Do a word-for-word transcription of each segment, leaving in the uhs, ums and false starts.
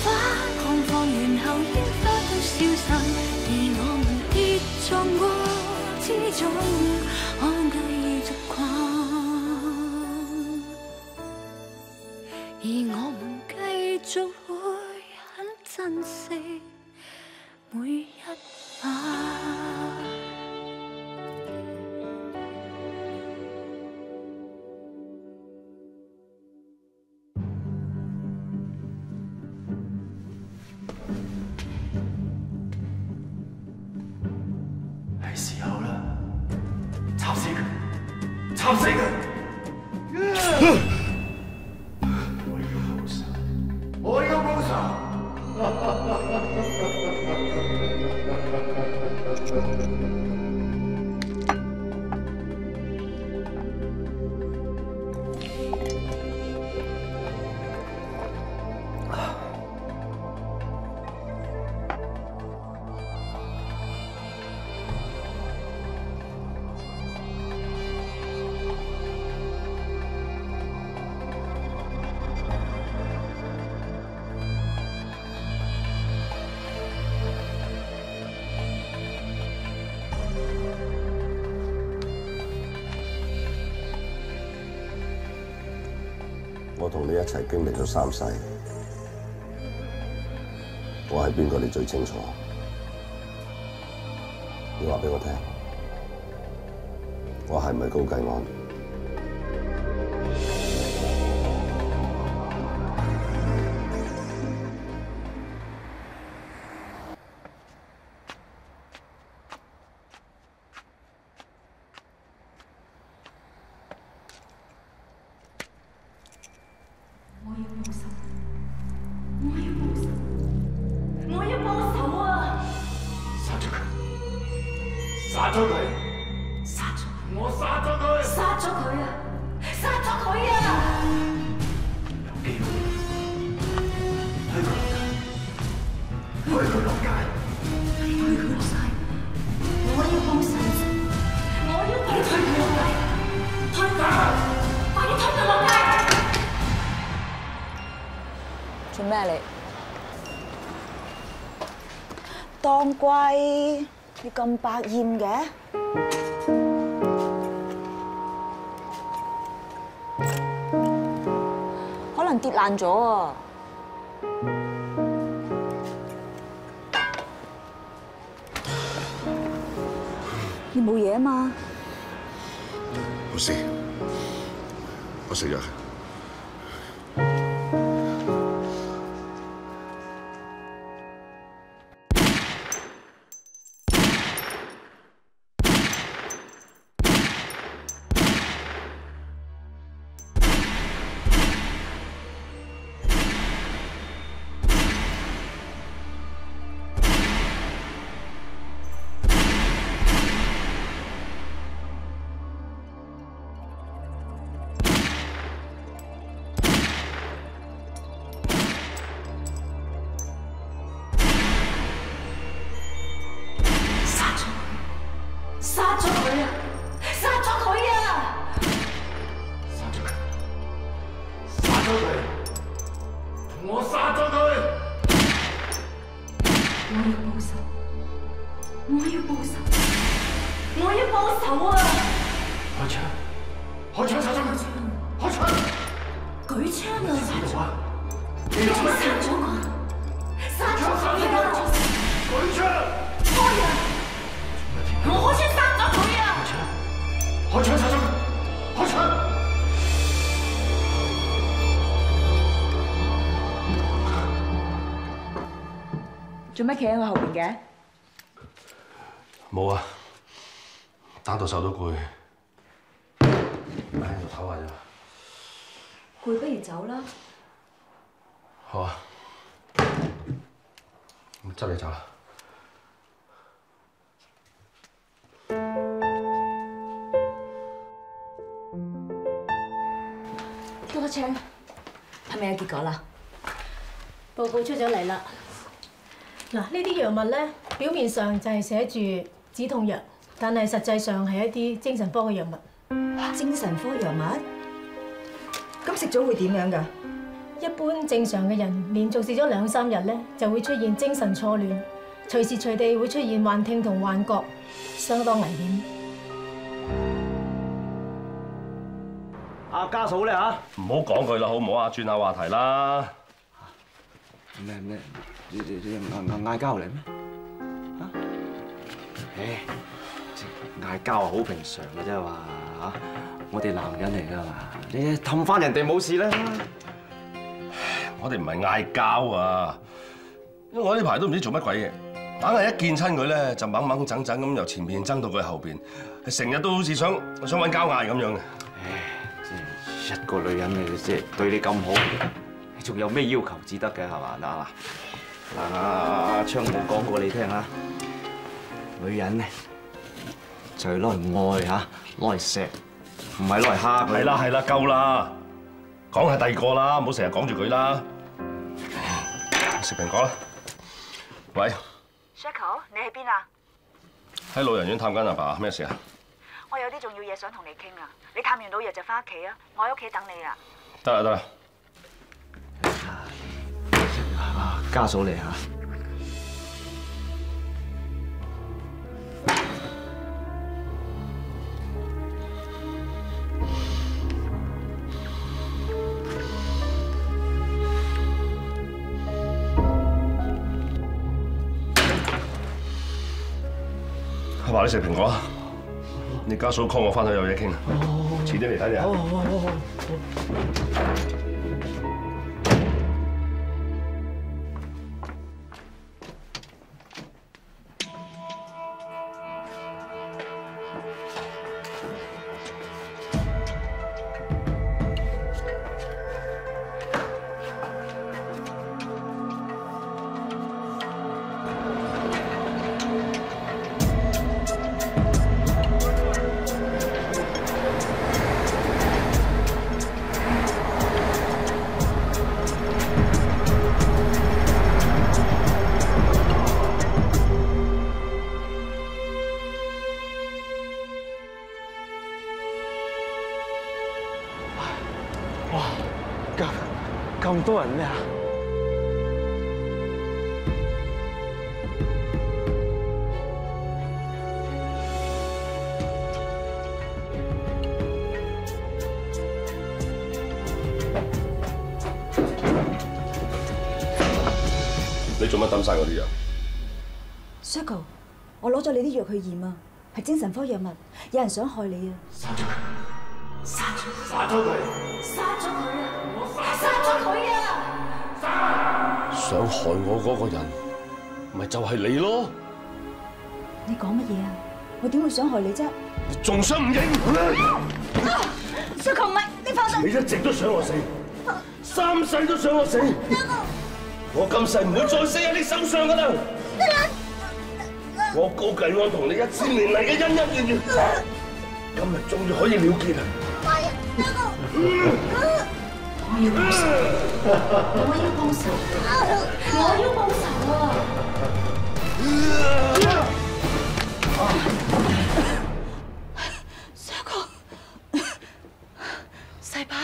花綻放完後，煙花都消散，而我們跌撞過之中，可繼續逛，而我們繼續會很珍惜每一晚。 係時候啦，插死佢，插死佢！我要報仇！我要報仇！ 我同你一齊經歷咗三世，我係邊個你最清楚。你話俾我聽，我係咪高繼安？ 殺咗佢！殺咗我！殺咗佢！ 殺咗佢啊！殺咗佢啊！ 有機會推佢落街，推佢落街， 推佢落街！我要幫手，我要幫推佢落街，推佢！快啲推佢落街！ 做咩你？當歸。你咁百厭嘅？可能跌爛咗啊！你冇嘢啊嘛？ 冇事，我食藥。 殺咗佢啊！殺咗佢啊！ 殺咗佢！殺咗佢！我殺咗佢！ 我要報仇！我要報仇！我要報仇啊！ 開槍！開槍殺咗佢！開槍！ 舉槍啊！ 死佬啊！ 你做乜殺咗我？殺咗佢啊！ 舉槍！ 開啊！我開槍殺咗佢啊！ 開槍殺咗佢！開槍！ 做咩企喺我後邊嘅？ 冇啊，打到手都攰，喺度唞下啫。 攰不如走啦。 好啊，咁執你走啦。 多多青，係咪有結果啦？ 報告出咗嚟啦。嗱，呢啲藥物咧，表面上就係寫住止痛藥，但係實際上係一啲精神科嘅藥物。 精神科藥物？咁食咗會點樣㗎？ 一般正常嘅人連續試咗兩三日咧，就會出現精神錯亂，隨時隨地會出現幻聽同幻覺，相當危險。 阿家嫂咧嚇， 唔好講佢啦，好唔好啊？轉下話題啦。 咩咩？你你你嗌嗌交嚟咩？嚇？唉，嗌交啊，好平常嘅啫嘛嚇。我哋男人嚟㗎嘛，你氹翻人哋冇事啦。 我哋唔係嗌交啊，因為我呢排都唔知做乜鬼嘢，硬係一見親佢咧就猛猛整整咁由前邊爭到佢後邊，成日都好似想想揾交嗌咁樣嘅。 唉，一個女人你即係對你咁好，你仲有咩要求至得嘅係嘛？嗱嗱，阿阿昌冇講過你聽啊，女人咧就係攞嚟愛嚇，攞嚟錫，唔係攞嚟蝦佢。 係啦係啦，夠啦，講係第二個啦，唔好成日講住佢啦。食蘋果啦。喂 ，Shako， 你喺邊啊？ 喺老人院探緊阿爸，咩事啊？ 我有啲重要嘢想同你傾啊！你探完老爺就翻屋企啊，我喺屋企等你啊。 得啦得啦。 家嫂嚟嚇。 阿爸，你食蘋果啊？你家嫂 call 我翻去有嘢傾啊。遲啲嚟睇你啊。好好好好。 哇！咁咁多人咩啊？ 你做乜抌晒我啲藥 Shako， 我攞咗你啲藥去驗啊，係精神科藥物，有人想害你啊！ 殺咗佢！殺咗殺咗佢！ 殺咗佢啊！殺咗佢啊！ 想害我嗰個人，咪就係你咯！ 你講乜嘢啊？我點會想害你啫？ 仲想唔認 ？Shako，唔係，你放手！ 你一直都想我死，三世都想我死。我今世唔會再死喺你手上噶啦！我告緊我同你一千年嚟嘅恩恩怨怨，今日終於可以了結啦！ 我要報仇！我要報仇！我要報仇啊！ 小哥，細把，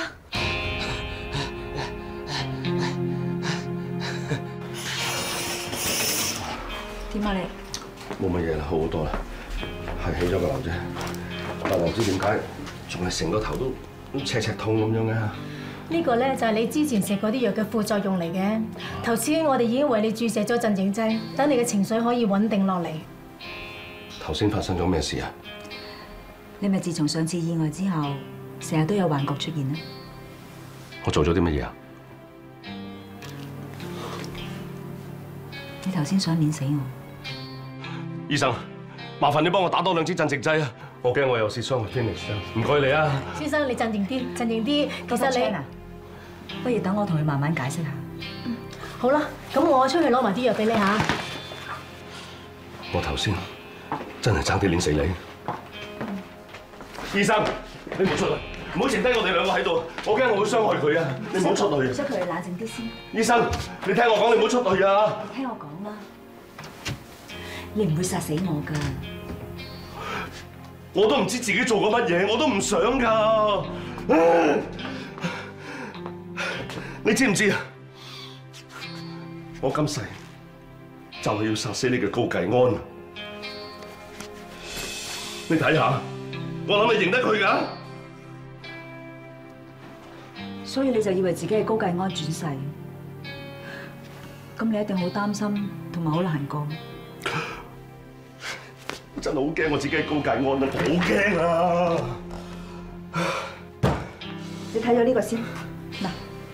點啊你？ 冇乜嘢啦，好好多啦，係起咗個瘤啫，但係唔知點解仲係成個頭都赤赤痛咁樣嘅。 呢個咧就係你之前食嗰啲藥嘅副作用嚟嘅。頭先我哋已經為你注射咗鎮靜劑，等你嘅情緒可以穩定落嚟。 頭先發生咗咩事啊？ 你咪自從上次意外之後，成日都有幻覺出現啊？ 我做咗啲乜嘢啊？ 你頭先想碾死我。 醫生，麻煩你幫我打多兩支鎮靜劑啊！我驚我有蝕傷個天力傷，唔該你啊！ 先生，你鎮定啲，鎮定啲。其實你， 不如等我同佢慢慢解釋下。 嗯，好啦，咁我出去攞埋啲藥俾你嚇。 我頭先真係爭啲碾死你。醫生，你唔好出去，唔好剩低我哋兩個喺度，我驚我會傷害佢啊！你唔好出去。 唔想佢哋冷靜啲先。 醫生，你聽我講，你唔好出去啊！ 你聽我講啦，你唔會殺死我㗎。 我都唔知自己做過乜嘢，我都唔想㗎。 你知唔知啊？我今世就係要殺死你嘅高繼安。你睇下，我諗你認得佢㗎。 所以你就以為自己係高繼安轉世，咁你一定好擔心同埋好難過。 真係好驚我自己係高繼安啊！好驚啊！ 你睇咗呢個先嗱。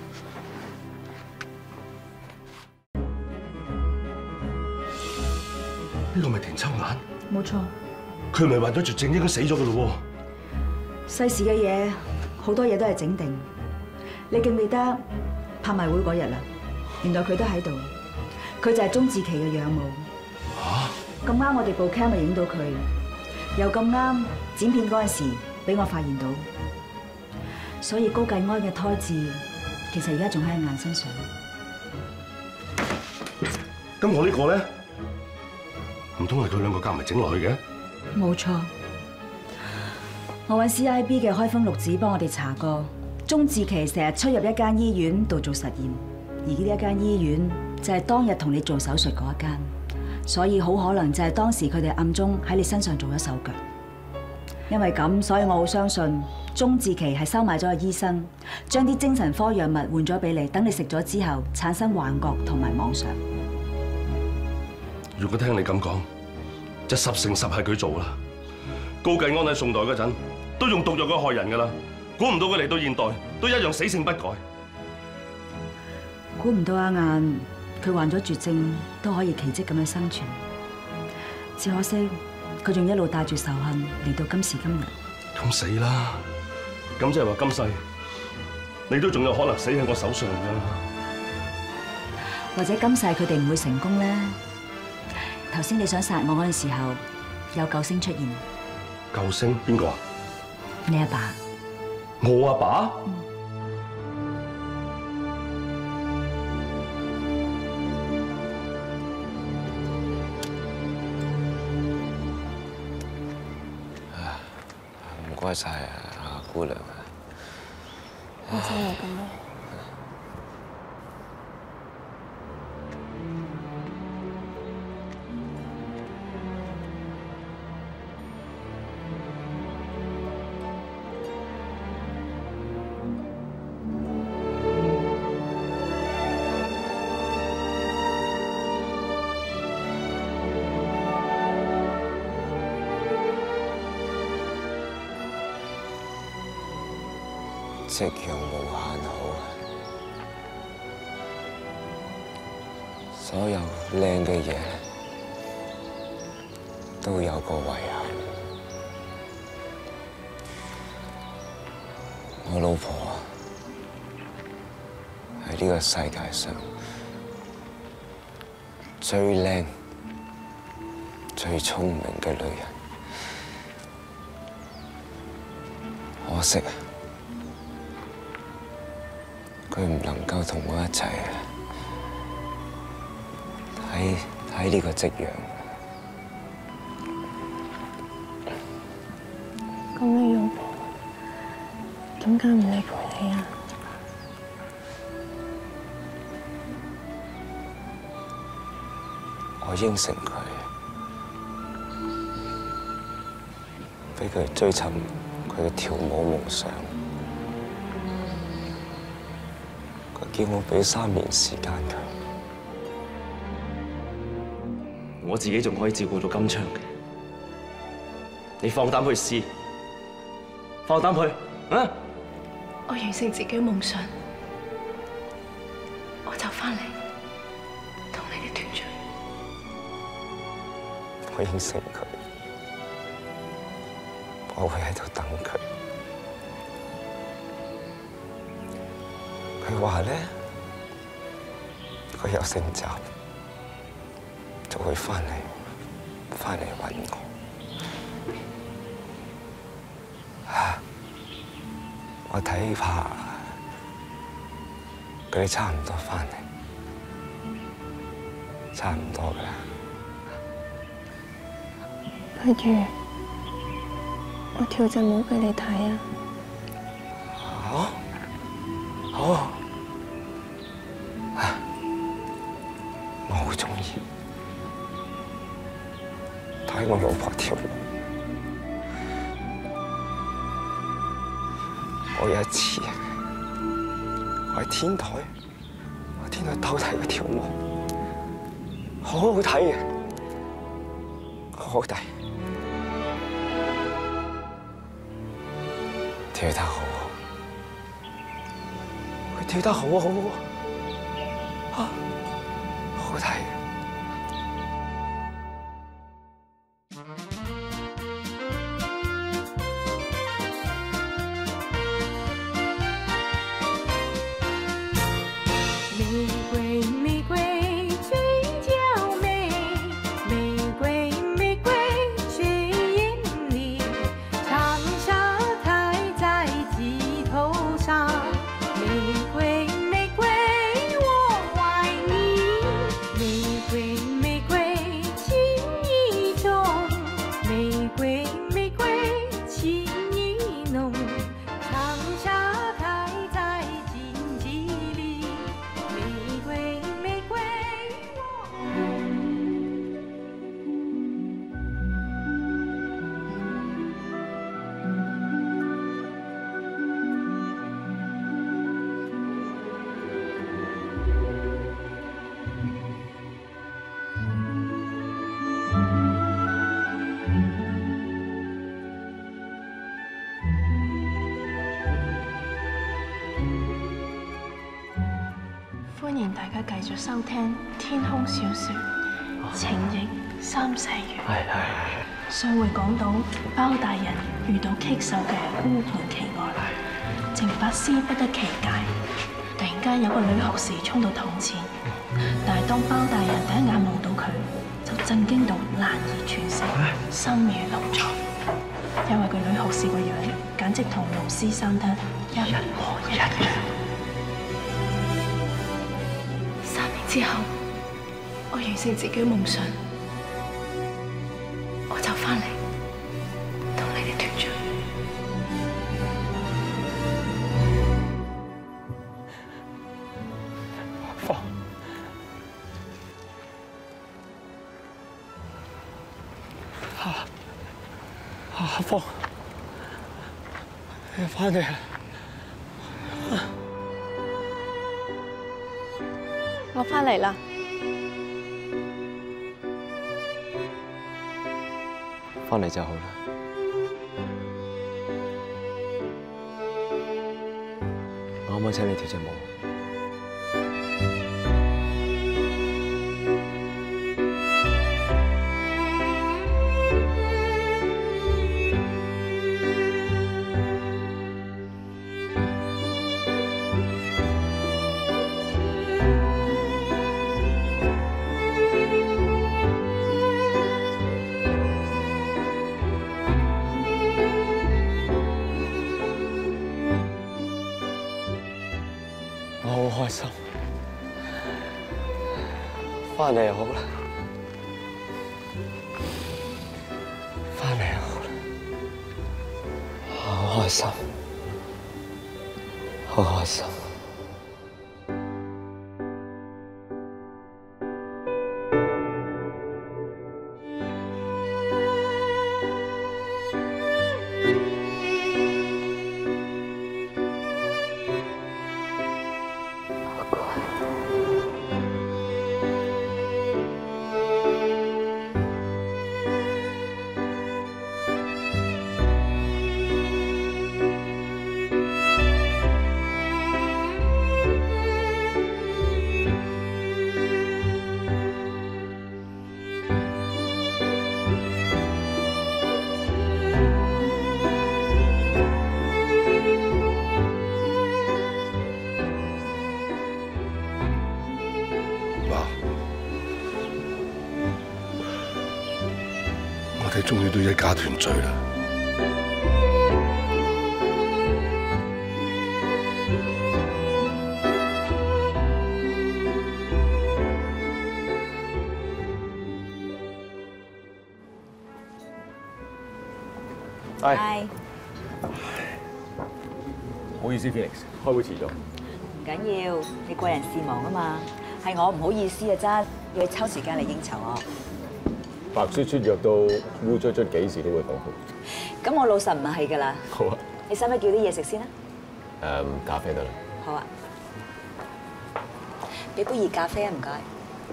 呢個咪田秋眼？ 冇錯。 佢咪患咗絕症，應該死咗噶咯喎。世事嘅嘢好多嘢都係整定。你記唔記得拍賣會嗰日啊？原來佢都喺度。佢就係鐘志琪嘅養母。嚇！咁啱我哋部 cam 咪影到佢，又咁啱剪片嗰陣時俾我發現到。所以高繼安嘅胎痣其實而家仲喺眼身上。 咁我呢個咧？唔通係佢兩個夾埋整落去嘅？ 冇錯，我揾 C I B 嘅開封錄子幫我哋查過，鐘志琪成日出入一間醫院度做實驗，而呢一間醫院就係當日同你做手術嗰一間，所以好可能就係當時佢哋暗中喺你身上做咗手腳。因為咁，所以我好相信鐘志琪係收買咗個醫生，將啲精神科藥物換咗俾你，等你食咗之後產生幻覺同埋妄想。 如果聽你咁講，就十成十係佢做啦。高繼安喺宋代嗰陣都用毒藥去害人噶啦，估唔到佢嚟到現代都一樣死性不改。 估唔到阿晏佢患咗絕症都可以奇蹟咁樣生存，只可惜佢仲一路帶住仇恨嚟到今時今日。 咁死啦！咁即係話今世你都仲有可能死喺我手上噶。 或者今世佢哋唔會成功咧。頭先你想殺我嗰陣時候，有救星出現。 救星邊個啊？ 你阿爸。 我阿爸？ 唔該晒啊，姑娘。 我真係咁咯。 夕陽無限好，所有靚嘅嘢都有個遺憾。我老婆係呢個世界上最靚、最聰明嘅女人，可惜佢唔能夠同我一齊睇睇呢個夕陽。 咁你老婆點解唔嚟陪你啊？ 我應承佢，俾佢追尋佢嘅跳舞夢想。叫我俾三年時間佢， 我自己仲可以照顧到金昌嘅，你放膽去試，放膽去啊！ 我完成自己嘅夢想，我就翻嚟同你哋團聚。 我應承佢，我會喺度等佢。佢話咧，佢有成就就會翻嚟，翻嚟揾我。啊！我睇怕佢哋差唔多翻嚟，差唔多㗎啦。 不如我跳陣舞俾你睇啊！ 好，好。 好中意，睇我老婆跳舞。我有一次，我喺天台，我喺天台偷睇佢跳舞，好好睇嘅，好好睇，跳得好好，佢跳得好好啊，好睇。 歡迎大家繼續收聽《天空小說》情逆三世緣。係係。上回講到包大人遇到棘手嘅烏盤奇案，程法師不得其解。突然間有個女學士衝到堂前，但係當包大人第一眼望到佢，就震驚到難以喘息，心如鹿撞。因為個女學士個樣簡直同龍師生得一模一樣。 之後，我完成自己嘅夢想，我就翻嚟同你哋團聚。 阿芳，阿阿芳，你翻嚟啦！ 我翻嚟啦， 翻嚟就好啦。我可唔可以請你跳隻舞？我好開心，翻嚟又好啦，翻嚟又好啦，好開心，好開心。 我哋終於都一家團聚啦！ 係。 唔好意思 ，Felix， 開會遲咗。 唔緊要，你貴人事忙啊嘛，係我唔好意思啊，真。 要你抽時間嚟應酬我。 白雪雪約到烏卒卒幾時都會放風。 咁我老實唔係㗎啦。 好啊。 你使唔使叫啲嘢食先啊？ 誒，咖啡得啦。 好啊。俾杯熱咖啡啊，唔該。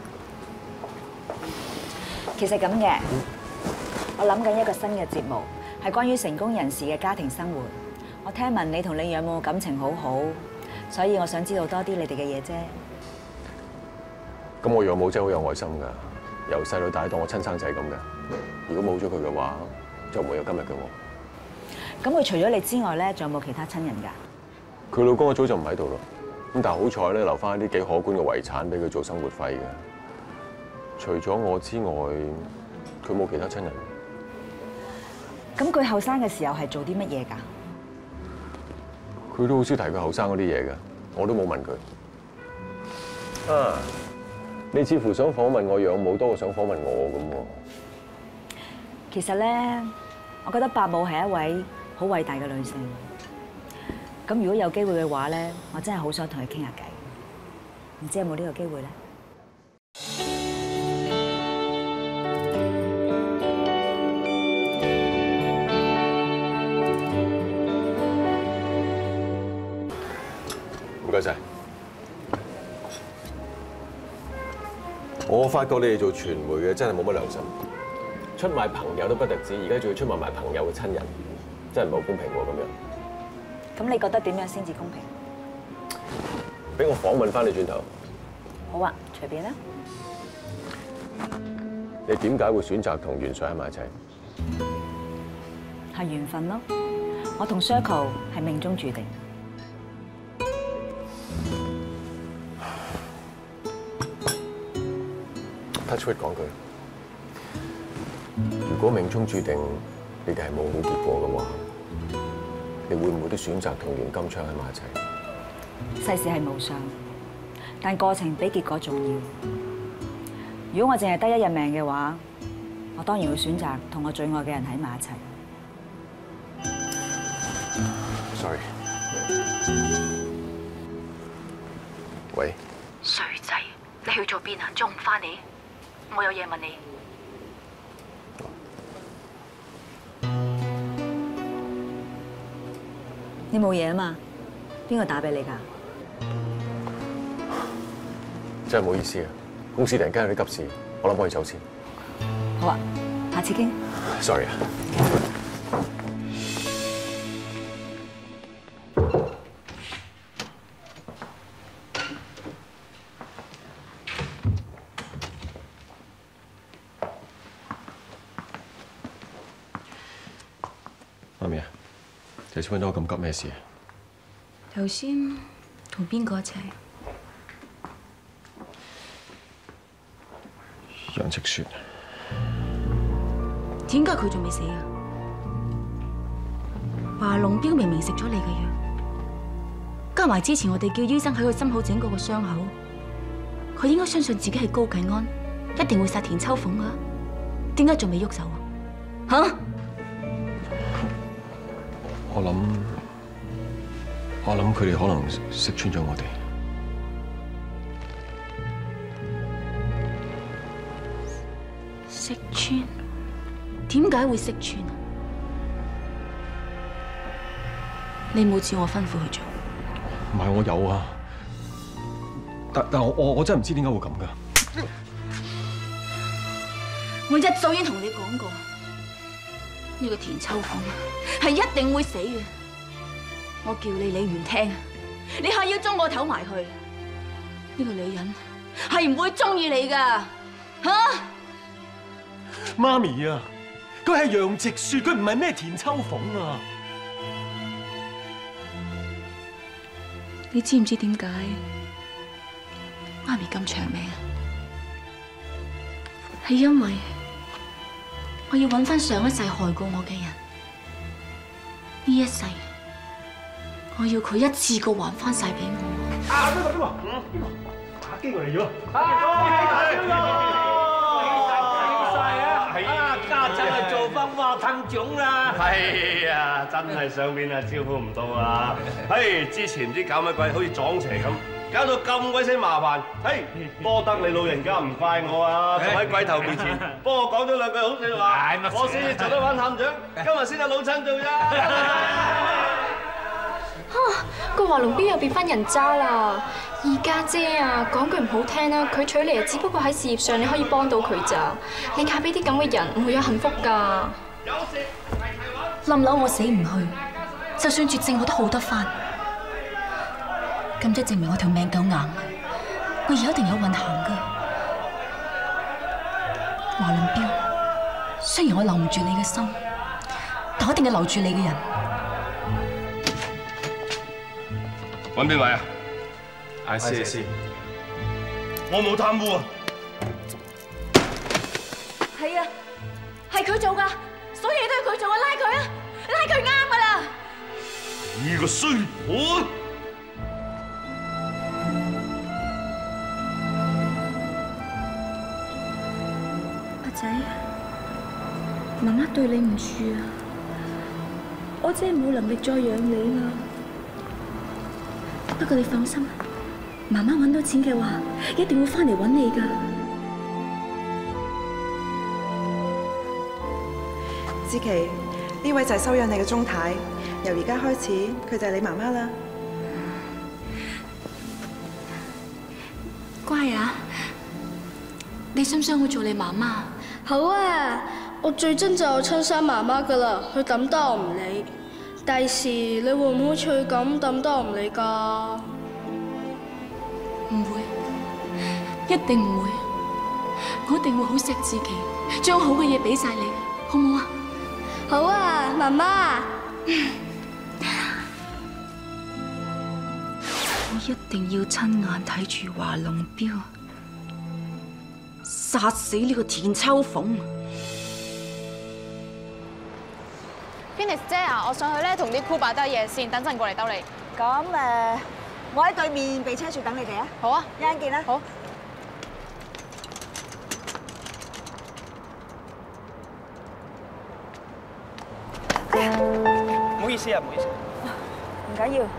其實咁嘅，我諗緊一個新嘅節目，係關於成功人士嘅家庭生活。我聽聞你同你養母感情好好，所以我想知道多啲你哋嘅嘢啫。 咁我養母真係好有愛心㗎，由細到大當我親生仔咁嘅。如果冇咗佢嘅話，就唔會有今日嘅我。 咁佢除咗你之外咧，仲有冇其他親人㗎？ 佢老公一早就唔喺度咯。咁但係好彩咧，留翻一啲幾可觀嘅遺產俾佢做生活費嘅。除咗我之外，佢冇其他親人。 咁佢後生嘅時候係做啲乜嘢㗎？ 佢都好少提佢後生嗰啲嘢嘅，我都冇問佢。啊，你似乎想訪問我養母多過想訪問我咁喎。 其實咧，我覺得伯母係一位好偉大嘅女性。咁如果有機會嘅話咧，我真係好想同佢傾下偈。唔知有冇呢個機會咧？ 唔該晒。我發覺你哋做傳媒嘅真係冇乜良心，出賣朋友都不特止，而家仲要出賣埋朋友嘅親人，真係唔係好公平喎咁樣。 咁你覺得點樣先至公平？ 俾我訪問翻你轉頭。 好啊，隨便啦。 你點解會選擇同元帥喺埋一齊？ 係緣分咯，我同 Circle 係命中注定。 Touch wood 講句，如果命中注定你哋係冇好結果嘅話，你會唔會都選擇同袁金昌喺埋一齊？ 世事係無常，但過程比結果重要。如果我淨係得一日命嘅話，我當然會選擇同我最愛嘅人喺埋一齊。 Sorry。喂。 衰仔，你去咗邊啊？仲唔翻嚟？我有嘢問你。 你冇嘢啊嘛？邊個打俾你㗎？ 真係唔好意思啊！公司突然間有啲急事，我諗可以走先。 好啊，下次傾。 Sorry 啊。媽咪啊，頭先揾到我咁急咩事啊？ 頭先同邊個一齊？ 楊直雪。 點解佢仲未死啊？華龍標明明食咗你嘅藥，加埋之前我哋叫醫生喺佢心口整嗰個傷口，佢應該相信自己係高啟安，一定會殺田秋鳳啊！點解仲未喐手啊？吓？ 我諗，我諗佢哋可能識穿咗我哋。 識穿？點解會識穿啊？你冇照我吩咐去做。 唔係我有啊，但但我我我真係唔知點解會咁噶。 我一早已經同你講過，呢個田秋鳳係一定會死嘅。我叫你你唔聽，你係要將我頭埋去。呢個女人係唔會中意你噶，吓？ 媽咪啊，佢係楊直雪，佢唔係咩田秋鳳啊！ 你知唔知點解媽咪咁長命啊？係因為我要揾翻上一世害過我嘅人，呢一世我要佢一次過還翻晒俾我。 啊！邊個邊個？嗯，邊個？打機過嚟咗。啊！邊個？ 家陣係做翻話探長啦！係啊，真係上面啊招呼唔到啊！嘿，之前唔知搞乜鬼，好似撞邪咁， 搞到咁鬼死麻煩。嘿，多得你老人家唔怪我啊，仲喺鬼頭面前幫我講咗兩句好説話，我先至做得揾探長，今日先有老襯做啫。 嚇！個華龍標又變翻人渣啦！二家姐啊，講句唔好聽啦，佢娶你啊，只不過喺事業上你可以幫到佢咋。你嫁俾啲咁嘅人，唔會有幸福㗎。 冧樓我死唔去，就算絕症我都好得翻。咁即係證明我條命夠硬，我以後一定有運行㗎。華龍標，雖然我留唔住你嘅心，但我一定係留住你嘅人。 揾邊位啊 ？I C C， 我冇貪污啊！ 係啊，係佢做㗎，所有嘢都係佢做啊！拉佢啊，拉佢啱㗎啦！ 呢個衰婆！ 阿仔，媽媽對你唔住啊，我真係冇能力再養你啦。不過你放心，媽媽揾到錢嘅話，一定會翻嚟揾你㗎。 志琪，呢位就係收養你嘅鐘太，由而家開始，佢就係你媽媽啦。 乖啊！你想唔想我做你媽媽？ 好啊！我最憎就係親生媽媽㗎啦，佢抌得我唔理。第時你會唔會似佢咁抌得我唔理㗎？ 唔會，一定唔會。我一定會好錫自己，將好嘅嘢俾晒你，好唔好啊？ 好啊，媽媽。 我一定要親眼睇住華龍標殺死呢個田秋鳳。 Venus 姐啊，我上去咧同啲箍擺低嘢先，等陣過嚟兜你。 咁誒，我喺對面備車處等你哋啊。 好啊， 一陣見啦。 好。 哎呀， 唔好意思啊，唔好意思。 唔緊要。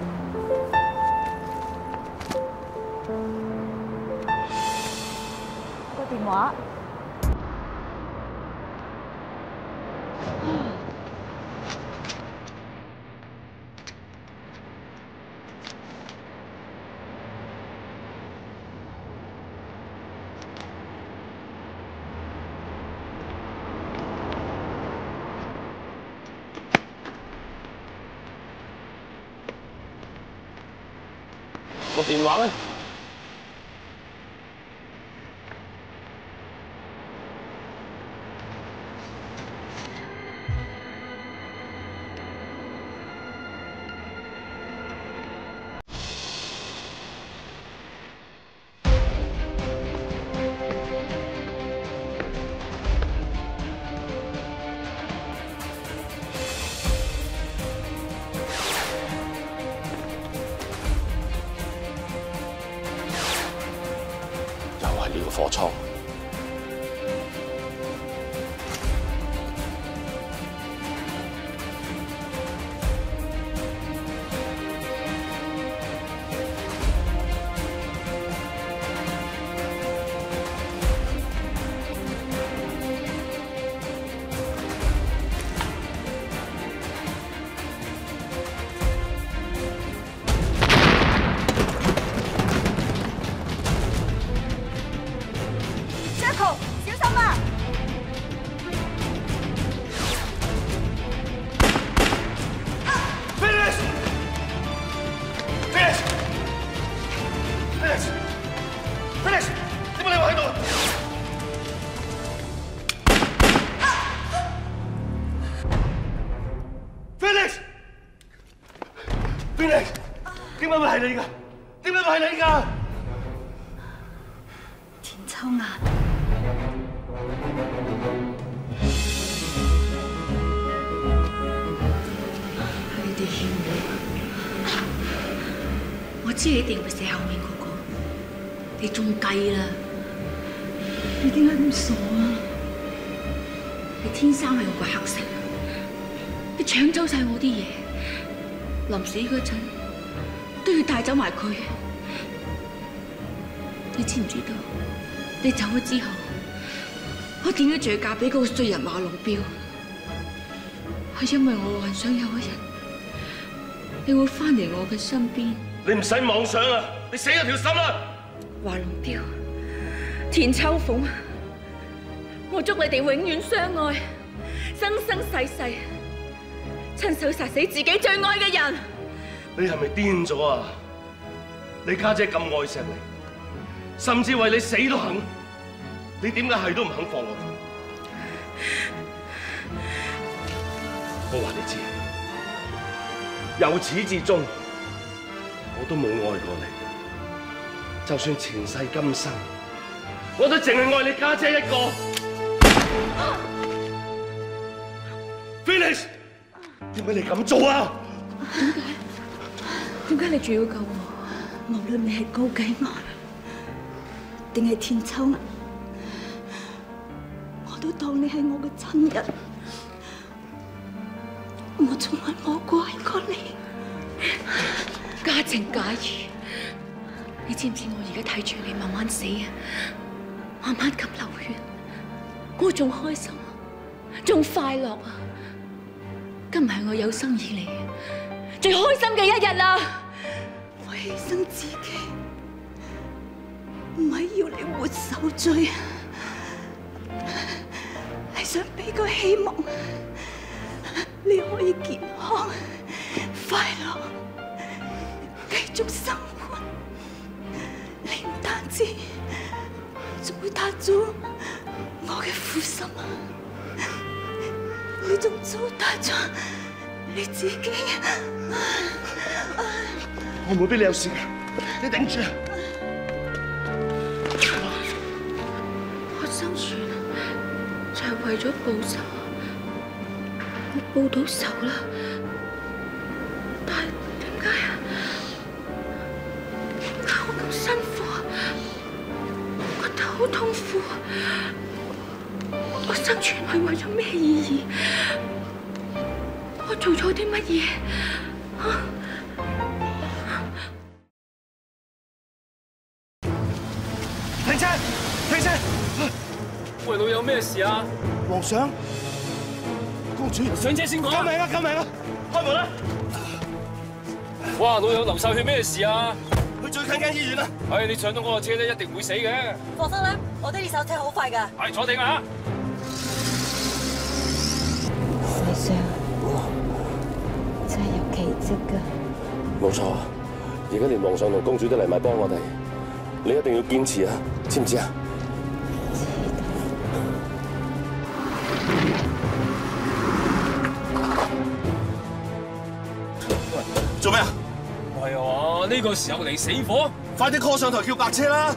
個電話。 個電話咧？呢個貨倉，點解會係你㗎？點解會係你㗎？ 田秋雁，係你哋欠我。我知你一定會寫後面嗰個，你中計啦！你點解咁傻啊？你天生係我個黑色，你搶走晒我啲嘢，臨死嗰陣都要帶走埋佢。 你知唔知道？你走咗之後，我點解仲要嫁俾嗰個衰人馬龍彪？係因為我幻想有一日你會翻嚟我嘅身邊。 你唔使妄想啦，你死咗條心啦！ 華龍彪、田秋鳳，我祝你哋永遠相愛，生生世世，親手殺死自己最愛嘅人。 你係咪癲咗啊？你家姐咁愛錫你，甚至為你死都肯，你點解係都唔肯放過佢？我話你知，由始至終我都冇愛過你。就算前世今生，我都淨係愛你家姐一個。Finish！ 點解你咁做啊？ 點解？點解你仲要救我？無論你係高繼安定係田秋銀，我都當你係我嘅親人。我從來冇怪過你，假情假意。你知唔知我而家睇住你慢慢死啊，慢慢咁流血，我仲開心，仲快樂啊！今日係我有生以嚟最開心嘅一日啦！我犧牲自己，唔係要你活受罪，係想俾個希望，你可以健康、快樂，繼續生活。你唔單止仲會撻咗我嘅負心，你仲糟蹋咗你自己。 我唔會俾你有事嘅，你頂住啊！ 我生存就係為咗報仇，我報到仇啦，但係點解啊？我咁辛苦，覺得好痛苦。我生存係為咗咩意義？我做錯啲乜嘢？啊！ 停車！停車！喂，老友咩事啊？皇上，公主，上車先講。救命啊！救命啊！開門啦！哇，老友流晒血咩事啊？去最近間醫院啦！唉，你上到我個車咧，一定唔會死嘅。 放心啦，我哋呢手車好快㗎。 係，坐定啊！ 世上真係有奇蹟㗎。 冇錯，而家連皇上同公主都嚟埋幫我哋，你一定要堅持啊！知唔知啊？做咩啊？ 唔係啊！呢個時候嚟死火， 快啲 call 上台叫白車啦！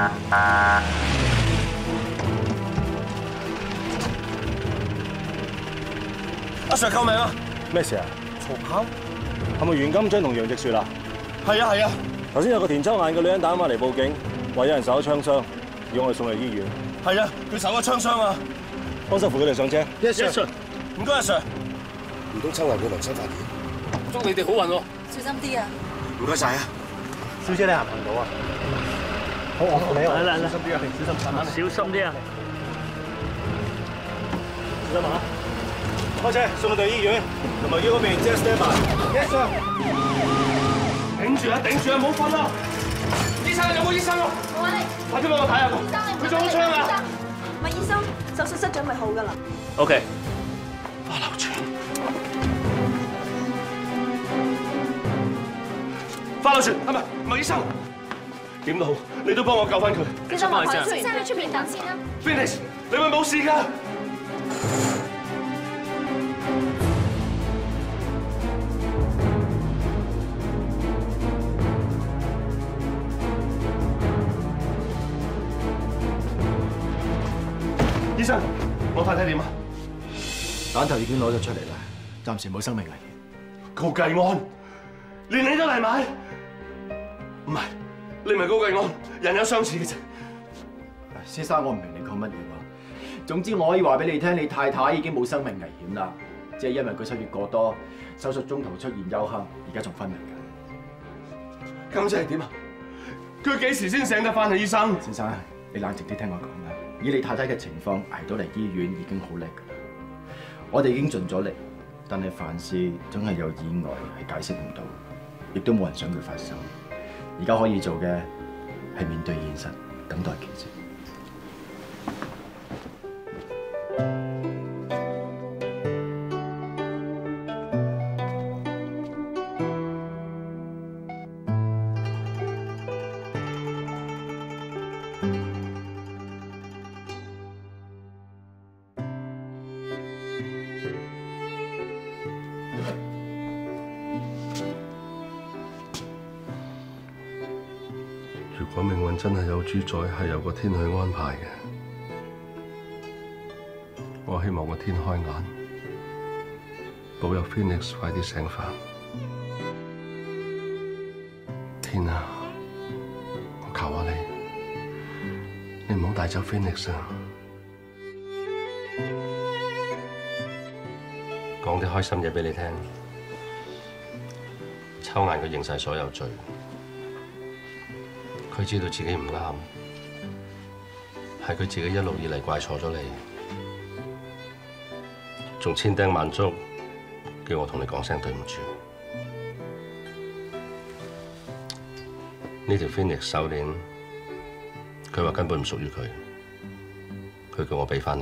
阿 Sir 救命啊！ 咩事啊？ 嘈交？ 係咪袁金章同楊直雪啊？ 係啊係啊！ 頭先有個田秋眼嘅女人打電話嚟報警，話有人受咗槍傷，要我哋送去醫院。 係啊，佢受咗槍傷啊！ 幫手扶佢哋上車。 Yes sir。唔該阿 Sir。唔通秋眼佢良心發現？ 祝你哋好運喎！ 小心啲啊！ 唔該晒啊！ 小姐你行唔行到啊？好，我扶你。嚟嚟嚟，小心啲啊！小心，慢慢嚟。小心啲啊！小心啊！開車送佢哋醫院，同埋醫嗰邊 just stand by。Yes sir。 頂住啊！頂住啊！唔好瞓啦！醫生有冇醫生啊？ 我揾你。 快啲幫我睇下佢。佢中咗槍啊！ 麥醫生，手術室準備好㗎啦。 OK。阿流傳。花柳泉，係咪麥醫生？點都好，你都幫我救翻佢。 先生，先生喺出邊等先啦。 Finish，你會冇事㗎。醫生，我太太點啊？ 彈頭已經攞咗出嚟啦，暫時冇生命危險。 高繼安，連你都嚟埋？唔係，你唔係高繼安，人有相似嘅啫。 先生，我唔明你講乜嘢喎。總之我可以話俾你聽，你太太已經冇生命危險啦，即係因為佢出血過多，手術中途出現休克，而家仲昏迷緊。 咁即係點啊？佢佢幾時先醒得翻啊？醫生， 先生，你冷靜啲聽我講啦。以你太太嘅情況，捱到嚟醫院已經好叻㗎啦。我哋已經盡咗力，但係凡事總係有意外係解釋唔到，亦都冇人想佢發生。而家可以做嘅係面對現實，等待奇蹟。 如果命運真係有主宰，係有個天去安排嘅，我希望個天開眼，保佑 Phoenix 快啲醒返。天啊，我求下你，你唔好帶走 Phoenix 啊！講啲開心嘢俾你聽，秋顏佢認晒所有罪。 佢知道自己唔啱，係佢自己一路以嚟怪錯咗你，仲千叮萬囑叫我同你講聲對唔住。呢條 Phoenix 手鏈，佢話根本唔屬於佢，佢叫我俾翻你。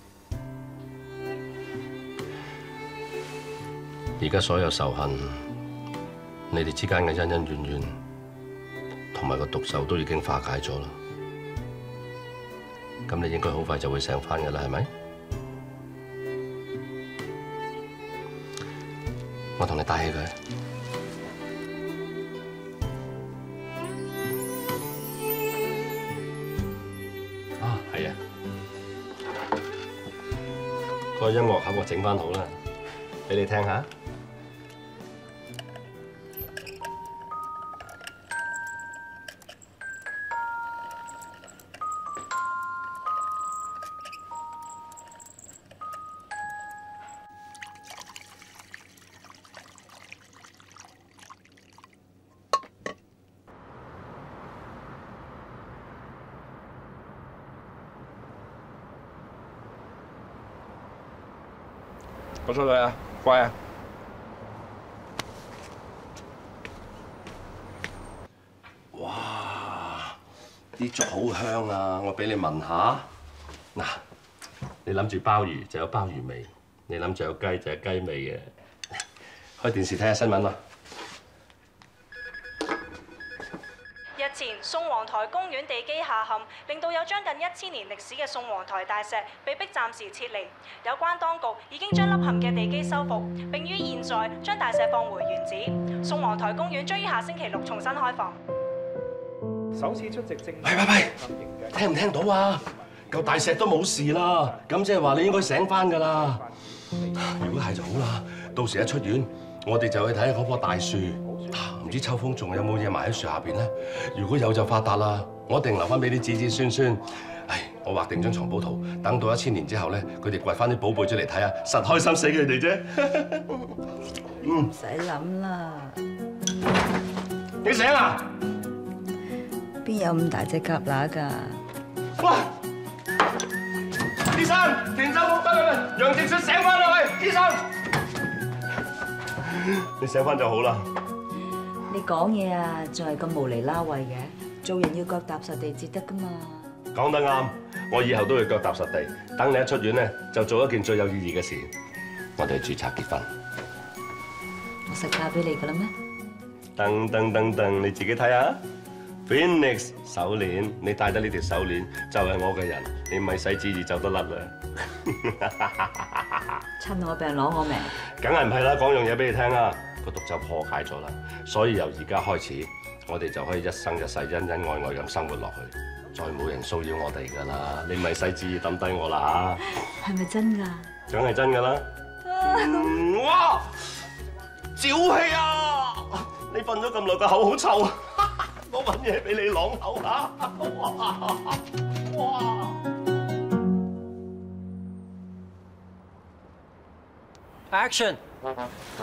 而家所有仇恨，你哋之間嘅恩恩怨怨， 同埋個毒手都已經化解咗啦，咁你應該好快就會醒返㗎啦，係咪？我同你帶起佢。啊，係啊，個音樂盒我整返好啦，俾你聽下。 我出去啊，乖啊！哇，啲粥好香啊！我俾你聞下。嗱，你諗住鮑魚就有鮑魚味，你諗住有雞就有雞味嘅。開電視睇下新聞啦。 日前，宋皇台公園地基下陷，令到有將近一千年歷史嘅宋皇台大石被迫暫時撤離。有關當局已經將凹陷嘅地基修復，並於現在將大石放回原址。宋皇台公園將於下星期六重新開放。 首次出席正。 喂喂喂，聽唔聽到啊？嚿大石都冇事啦，咁即係話你應該醒返㗎啦。如果係就好啦，到時一出院，我哋就去睇下嗰棵大樹。 唔知秋風仲有冇嘢埋喺樹下邊咧？如果有就發達啦，我一定留翻俾啲子子孫孫。唉，我畫定張藏寶圖，等到一千年之後咧，佢哋掘翻啲寶貝出嚟睇下，實開心死佢哋啫。嗯， 唔使諗啦。 你醒啊？ 邊有咁大隻蛤乸㗎？ 喂，醫生，田州屋得啦，楊直雪醒翻啦，喂，醫生，你醒翻就好啦。 你講嘢啊，仲係咁無厘啦喂嘅，做人要腳踏實地至得噶嘛。 講得啱，我以後都會腳踏實地。等你一出院咧，就做一件最有意義嘅事，我哋去註冊結婚。 我實嫁俾你噶啦咩？ 噔噔噔噔，你自己睇下 ，Phoenix 手鏈，你戴得呢條手鏈就係我嘅人，你咪使旨意走得甩啦。 趁我病攞我命？ 梗係唔係啦，講樣嘢俾你聽啊！ 個毒咒破解咗啦，所以由而家開始，我哋就可以一生一世恩恩愛愛咁生活落去，再冇人騷擾我哋噶啦。你咪使旨意抌低我啦嚇！ 係咪真㗎？ 梗係真㗎啦！哇！沼氣啊！你瞓咗咁耐個口好臭啊！我揾嘢俾你啷口嚇！哇！哇！ Action！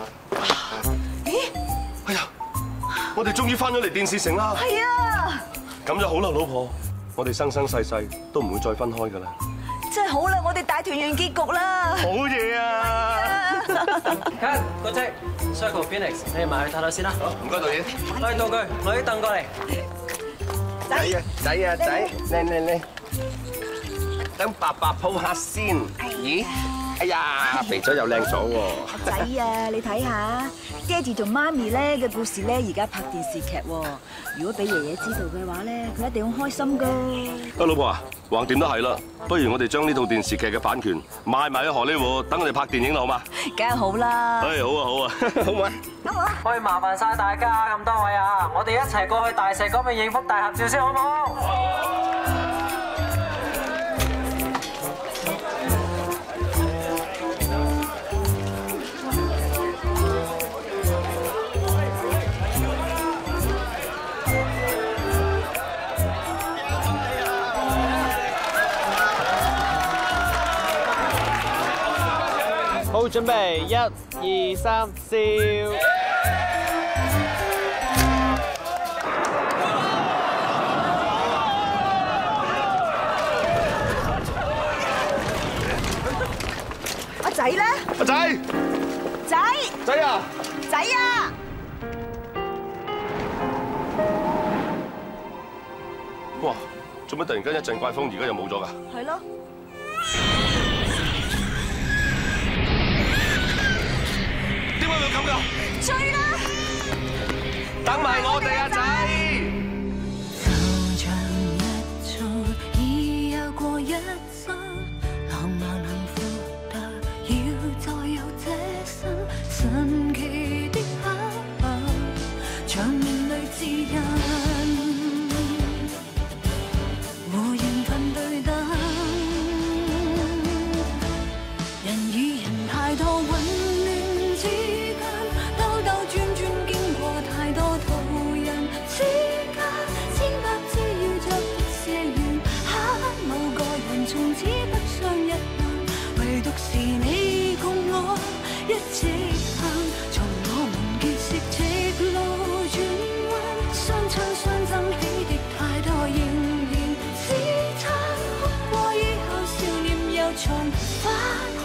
咦？哎呀，我哋終於翻咗嚟電視城啦！ 係啊！ 咁就好啦，老婆，我哋生生世世都唔會再分開噶啦。 真係好啦，我哋大團圓結局啦！ 好嘢啊 ！Cut 個職 ，Circle Phoenix， 你埋去睇睇先啦。 好，唔該導演。 攞道具，攞啲凳過嚟。 仔啊仔啊仔，嚟嚟嚟，等爸爸抱下先。咦？哎呀，肥咗又靚咗喎！ 仔啊，你睇下，爹哋同媽咪咧嘅故事咧，而家拍電視劇喎。如果俾爺爺知道嘅話咧，佢一定好開心噶。 啊，老婆啊，橫掂都係啦，不如我哋將呢套電視劇嘅版權賣埋去荷里活，等我哋拍電影啦，好嘛？ 梗係好啦。 哎，好啊好啊，好唔好啊？ 好啊！ 可以麻煩晒大家咁多位啊，我哋一齊過去大石嗰邊影幅大合照先，好唔好？好，準備，一、二、三，笑。 阿仔咧？ 阿仔， 仔， 仔啊， 仔啊！ 哇，做乜突然間一陣怪風，而家又冇咗㗎？ 係咯。 點解會咁㗎？ 追啦！ 等埋我哋啊，仔！ 就像一早已有過一生，浪漫幸福得要再有這生神奇的巧合，像面淚指引，和緣分對等，人與人太多混亂之間，兜兜轉轉經過太多途人之間，千百次要着的些緣，哈某個人從此不相一樣，唯獨是你共我一直行，從我們結識直路轉彎，相親相憎起的太多仍然支撐，哭過以後笑臉又重返。